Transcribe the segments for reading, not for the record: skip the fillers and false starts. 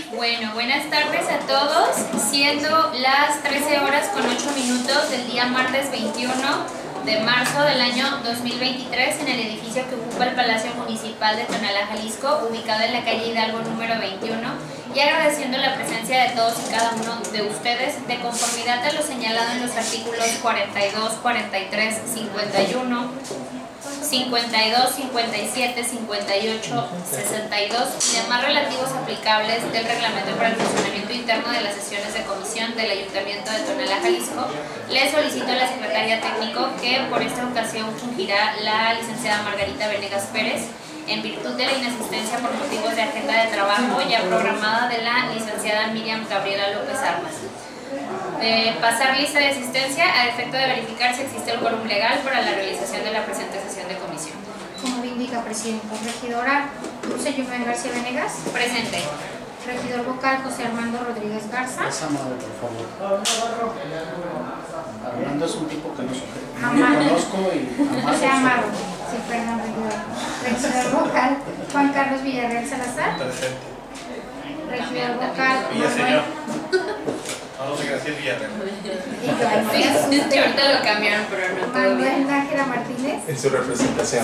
Bueno, buenas tardes a todos, siendo las 13 horas con 8 minutos del día martes 21 de marzo del año 2023 en el edificio que ocupa el Palacio Municipal de Tonalá, Jalisco, ubicado en la calle Hidalgo número 21, y agradeciendo la presencia de todos y cada uno de ustedes de conformidad a lo señalado en los artículos 42, 43, 51, 52, 57, 58, 62 y demás relativos aplicables del reglamento para el funcionamiento interno de las sesiones de comisión del Ayuntamiento de Tonalá, Jalisco, le solicito a la secretaria técnico que por esta ocasión fungirá la licenciada Margarita Venegas Pérez en virtud de la inasistencia por motivos de agenda de trabajo ya programada de la licenciada Miriam Gabriela López Armas. Pasar lista de asistencia a efecto de verificar si existe el quórum legal para la realización de la presente sesión de comisión. Como indica, presidenta. Regidora Dulce Yumen García Venegas. Presente. Regidor vocal José Armando Rodríguez Garza. Es Amado, por favor. Armando es un tipo que no Amado. conozco y José Amado. Sí, perdón, regidor. Regidor vocal Juan Carlos Villarreal Salazar. Presente. Regidor vocal Villaseñor. No sé qué decir Villarreal. Sí, ahorita lo cambiaron, pero no todo Manuel bien. Nájera Martínez. En su representación.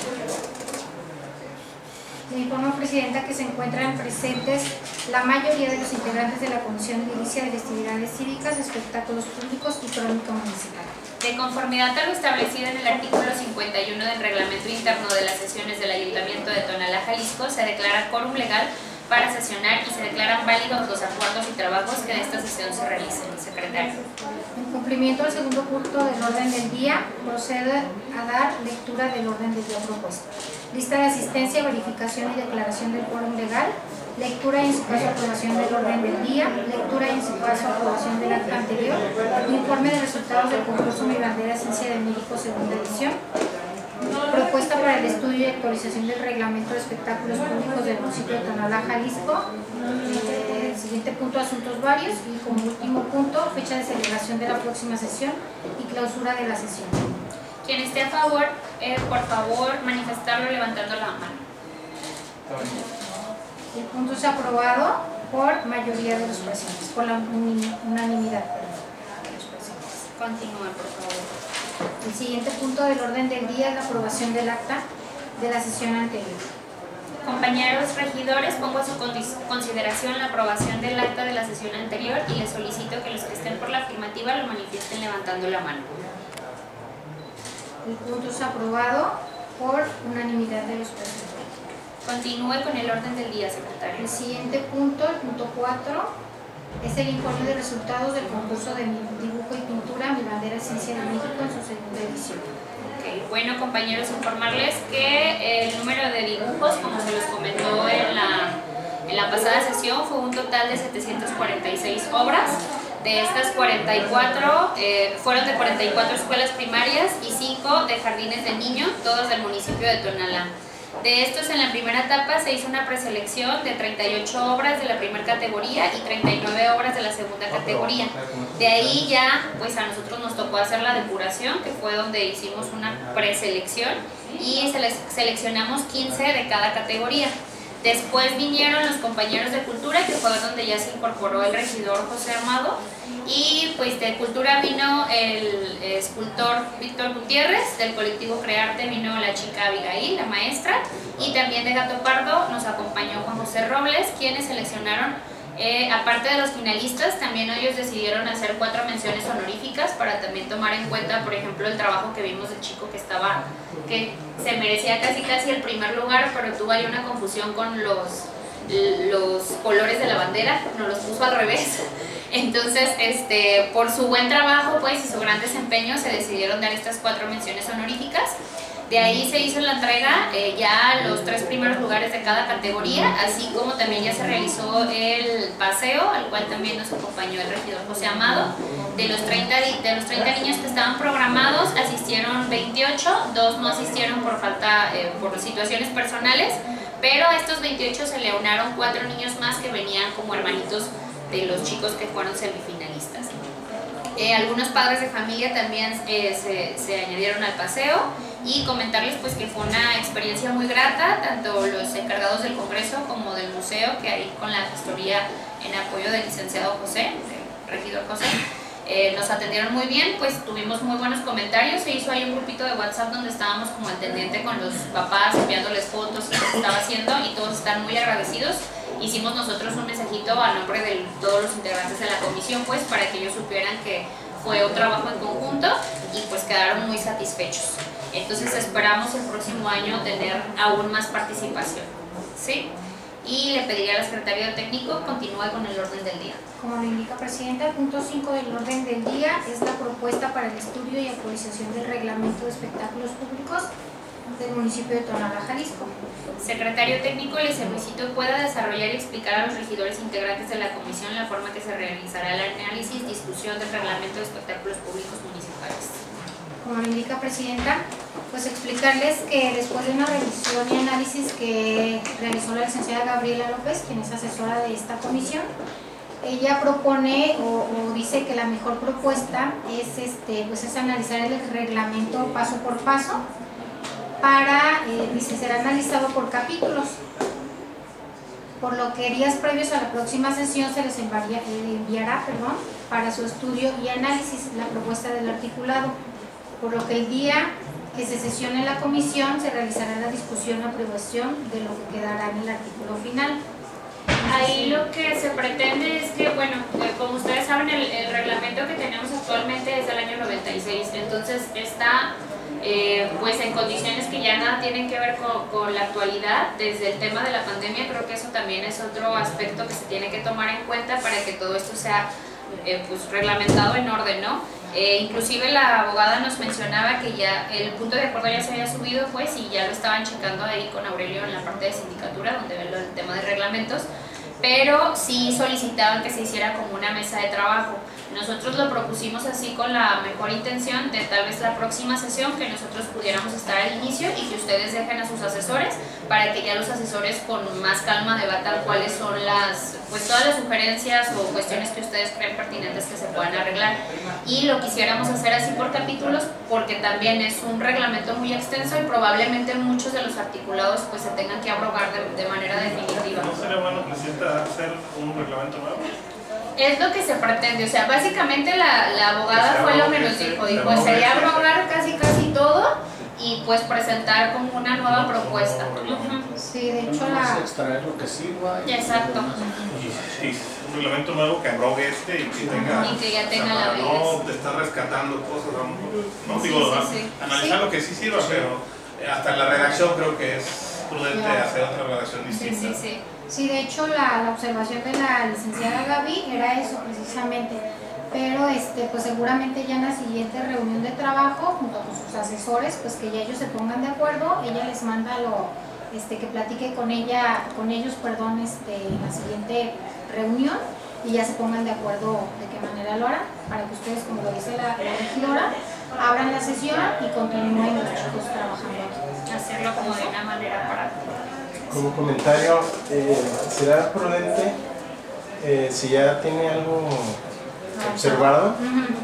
Le informo, presidenta, que se encuentran presentes la mayoría de los integrantes de la Comisión Edilicia de Festividades Cívicas, Espectáculos Públicos y Crónica Municipal. De conformidad a lo establecido en el artículo 51 del reglamento interno de las sesiones del Ayuntamiento de Tonalá, Jalisco, se declara quórum legal para sesionar y se declaran válidos los acuerdos y trabajos que de esta sesión se realicen. Secretario. En cumplimiento del segundo punto del orden del día, procede a dar lectura del orden del día propuesto. Lista de asistencia, verificación y declaración del quórum legal, lectura y en su caso aprobación del orden del día, lectura y en su caso aprobación del acta anterior, informe de resultados del concurso Mi Bandera Ciencia de México segunda edición, propuesta para el estudio y actualización del reglamento de espectáculos públicos del municipio de Tonalá, Jalisco. El siguiente punto, asuntos varios, y como último punto, fecha de celebración de la próxima sesión y clausura de la sesión. Quien esté a favor, por favor, manifestarlo levantando la mano. El punto se ha aprobado por mayoría de los presentes, por la unanimidad de los presentes. Continúe, por favor. El siguiente punto del orden del día es la aprobación del acta de la sesión anterior. Compañeros regidores, pongo a su consideración la aprobación del acta de la sesión anterior y les solicito que los que estén por la afirmativa lo manifiesten levantando la mano. El punto se ha aprobado por unanimidad de los presentes. Continúe con el orden del día, secretario. El siguiente punto, el punto 4, es el informe de resultados del concurso de dibujo y pintura Mi Bandera Ciencia de México en su segunda edición. Okay. Bueno, compañeros, informarles que el número de dibujos, como se los comentó en la pasada sesión, fue un total de 746 obras. De estas 44 fueron de 44 escuelas primarias y 5 de jardines de niños, todos del municipio de Tonalá. De estos, en la primera etapa se hizo una preselección de 38 obras de la primera categoría y 39 obras de la segunda categoría. De ahí ya, pues a nosotros nos tocó hacer la depuración, que fue donde hicimos una preselección y seleccionamos 15 de cada categoría. Después vinieron los compañeros de cultura, que fue donde ya se incorporó el regidor José Amado, y pues de cultura vino el escultor Víctor Gutiérrez, del colectivo Crearte vino la chica Abigail, la maestra, y también de Gato Pardo nos acompañó Juan José Robles, quienes seleccionaron, aparte de los finalistas, también ellos decidieron hacer 4 menciones honoríficas para también tomar en cuenta, por ejemplo, el trabajo que vimos del chico que se merecía casi el primer lugar, pero tuvo ahí una confusión con los colores de la bandera, nos los puso al revés. Entonces, por su buen trabajo pues, y su gran desempeño, se decidieron dar estas 4 menciones honoríficas. De ahí se hizo la entrega ya los 3 primeros lugares de cada categoría, así como también ya se realizó el paseo, al cual también nos acompañó el regidor José Amado. De los 30 niños que estaban programados, asistieron 28, 2 no asistieron por situaciones personales, pero a estos 28 se le unaron 4 niños más que venían como hermanitos de los chicos que fueron semifinalistas. Algunos padres de familia también se añadieron al paseo y comentarles pues que fue una experiencia muy grata, tanto los encargados del Congreso como del museo, que ahí con la gestoría en apoyo del licenciado José, del regidor José, nos atendieron muy bien, pues tuvimos muy buenos comentarios. Se hizo ahí un grupito de WhatsApp donde estábamos como al pendiente con los papás, enviándoles fotos y lo que estaba haciendo, y todos están muy agradecidos. Hicimos nosotros un mensajito a nombre de todos los integrantes de la comisión, pues para que ellos supieran que fue un trabajo en conjunto, y pues quedaron muy satisfechos. Entonces esperamos el próximo año tener aún más participación, ¿sí? Y le pediría al secretario técnico continúe con el orden del día. Como lo indica Presidenta, el punto 5 del orden del día es la propuesta para el estudio y actualización del reglamento de espectáculos públicos del municipio de Tonalá, Jalisco. Secretario técnico, le solicito pueda desarrollar y explicar a los regidores integrantes de la comisión la forma que se realizará el análisis y discusión del reglamento de espectáculos públicos municipales. Como lo indica Presidenta, pues explicarles que después de una revisión y análisis que realizó la licenciada Gabriela López, quien es asesora de esta comisión, ella propone o dice que la mejor propuesta es, pues es analizar el reglamento paso por paso para, dice, será analizado por capítulos, por lo que días previos a la próxima sesión se les enviará para su estudio y análisis la propuesta del articulado, por lo que el día que se sesione la comisión se realizará la discusión o aprobación de lo que quedará en el artículo final. Ahí lo que se pretende es que, bueno, como ustedes saben, el reglamento que tenemos actualmente es del año 96, entonces está pues en condiciones que ya nada tienen que ver con la actualidad. Desde el tema de la pandemia, creo que eso también es otro aspecto que se tiene que tomar en cuenta para que todo esto sea pues reglamentado en orden, ¿no? Inclusive la abogada nos mencionaba que ya el punto de acuerdo ya se había subido, pues, y ya lo estaban checando ahí con Aurelio en la parte de sindicatura, donde ven el tema de reglamentos, pero sí solicitaban que se hiciera como una mesa de trabajo. Nosotros lo propusimos así con la mejor intención de tal vez la próxima sesión que nosotros pudiéramos estar al inicio y que ustedes dejen a sus asesores para que ya los asesores con más calma debatan cuáles son pues todas las sugerencias o cuestiones que ustedes creen pertinentes que se puedan arreglar. Y lo quisiéramos hacer así por capítulos porque también es un reglamento muy extenso y probablemente muchos de los articulados pues se tengan que abrogar de manera definitiva. ¿No sería bueno, Presidenta, hacer un reglamento nuevo? Es lo que se pretende, o sea, básicamente la abogada fue lo que nos dijo, sería abrogar casi todo y pues presentar como una nueva propuesta. Sí, de hecho extraer lo que sirva. Exacto. Y un reglamento nuevo que abrogue y que tenga... Y que ya tenga la validez. No te está rescatando cosas, no digo, analizar lo que sí sirva, pero hasta la redacción creo que es prudente hacer otra redacción distinta. Sí, de hecho la observación de la licenciada Gaby era eso precisamente, pero pues seguramente ya en la siguiente reunión de trabajo junto con sus asesores, pues que ya ellos se pongan de acuerdo, ella les manda que platique con ellos, en la siguiente reunión y ya se pongan de acuerdo de qué manera lo harán, para que ustedes, como lo dice la regidora, abran la sesión y continúen los chicos trabajando aquí. Hacerlo como de una manera práctica. Como comentario, será prudente si ya tiene algo observado,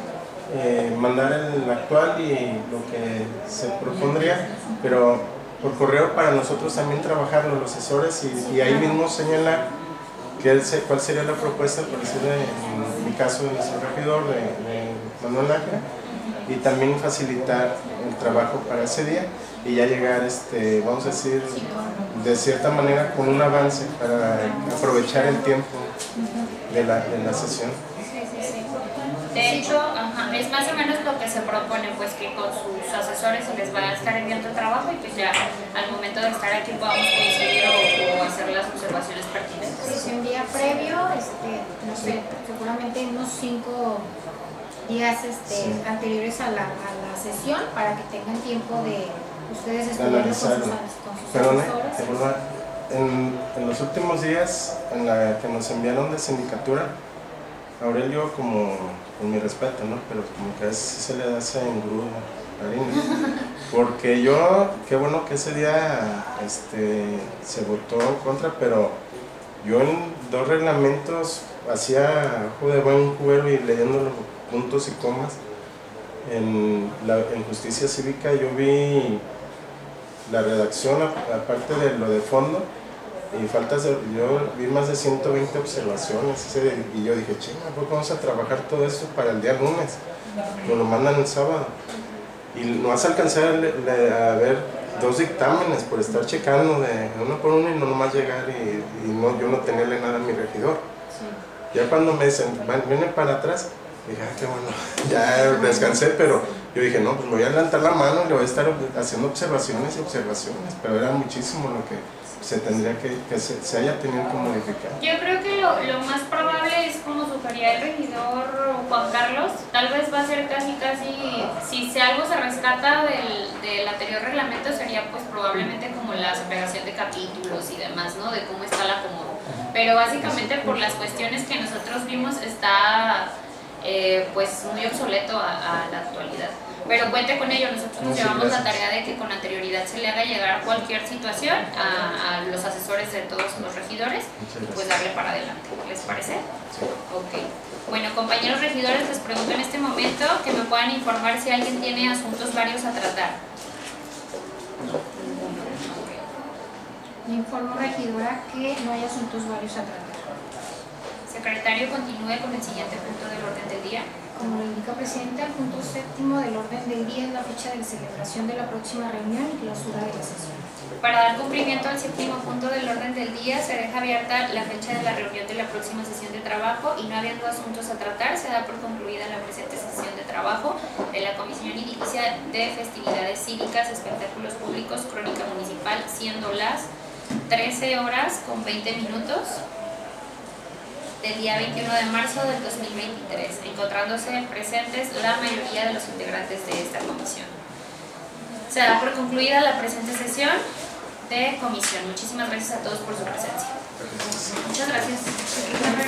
mandar el actual y lo que se propondría, pero por correo para nosotros también trabajarlo, los asesores, y ahí mismo señalar cuál sería la propuesta, por decirlo en mi caso de nuestro regidor, de Manuel Nájera, y también facilitar el trabajo para ese día y ya llegar, vamos a decir, de cierta manera con un avance para aprovechar el tiempo de la sesión. De hecho, es más o menos lo que se propone, pues que con sus asesores se les va a estar enviando el trabajo y pues ya al momento de estar aquí podamos coincidir o hacer las observaciones pertinentes. Si se envía previo, no sé, seguramente unos 5 días anteriores a la sesión para que tengan tiempo de ustedes estudiar con sus asesores. En los últimos días, en la que nos enviaron de sindicatura, Aurelio, como con mi respeto, ¿no? Pero como que a veces se le hace engrudo, porque qué bueno que ese día se votó contra, pero yo en 2 reglamentos hacía ojo de buen cubero y leyendo los puntos y comas, En Justicia Cívica yo vi la redacción, aparte de lo de fondo, y yo vi más de 120 observaciones, y yo dije, chinga, ¿por qué vamos a trabajar todo esto para el día lunes? Nos lo mandan el sábado. Y no vas a alcanzar a ver 2 dictámenes por estar checando de uno por uno y no nomás llegar y yo no tenerle nada a mi regidor. Sí. Ya cuando me dicen, viene para atrás, dije, qué bueno, ya descansé, pero yo dije, no, pues me voy a levantar la mano y le voy a estar haciendo observaciones y observaciones, pero era muchísimo lo que se tendría que se haya tenido que modificar. Yo creo que lo más probable es, como sugería el regidor Juan Carlos, tal vez va a ser casi, si algo se rescata del anterior reglamento, sería pues probablemente como la segregación de capítulos y demás, ¿no? De cómo está la acomodo. Pero básicamente por las cuestiones que nosotros vimos está pues muy obsoleto a la actualidad. Pero cuente con ello, nosotros nos llevamos la tarea de que con anterioridad se le haga llegar cualquier situación a los asesores de todos los regidores y pues darle para adelante. ¿Les parece? Sí. Ok. Bueno, compañeros regidores, les pregunto en este momento que me puedan informar si alguien tiene asuntos varios a tratar. Le informo, regidora, que no hay asuntos varios a tratar. Secretario, continúe con el siguiente punto del orden del día. Como lo indica Presidenta, el punto 7º del orden del día es la fecha de celebración de la próxima reunión y clausura de la sesión. Para dar cumplimiento al 7º punto del orden del día, se deja abierta la fecha de la reunión de la próxima sesión de trabajo y no habiendo asuntos a tratar, se da por concluida la presente sesión de trabajo de la Comisión Edilicia de Festividades Cívicas, Espectáculos Públicos, Crónica Municipal, siendo las 13:20 del día 21 de marzo del 2023, encontrándose presentes la mayoría de los integrantes de esta comisión. Se da por concluida la presente sesión de comisión. Muchísimas gracias a todos por su presencia. Muchas gracias.